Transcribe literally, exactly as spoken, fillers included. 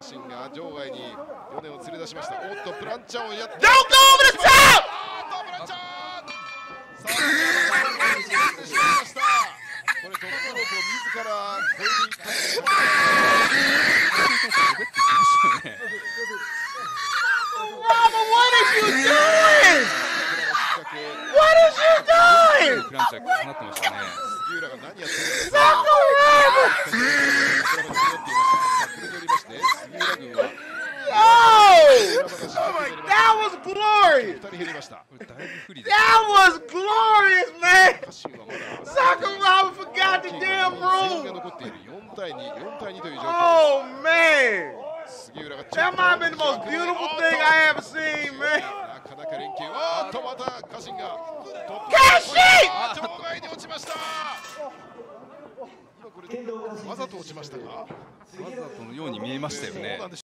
シンが場外にヨネを連れ出しました。おっとプランチャーをやって Don't go over the top! プランチャーさあしました。これトップロープを自ら越えていったんですが Robert, what is you doing? What is you doing? プランチャー放ってましたね。 杉浦が何やってるんですか。 Oh! That was glorious! ふたり減りました。 That was glorious, man! Sakuraba forgot the damn 全員が rule! 残っている。よんたいに、よんたいにという状況。 Oh, man! 杉浦が That might have been the most beautiful thing I ever seen, man! なかなか連携。おっとまた家臣がトップ。 カシン！ 場外に落ちました。今これわざと落ちましたか。 わざとのように見えましたよね。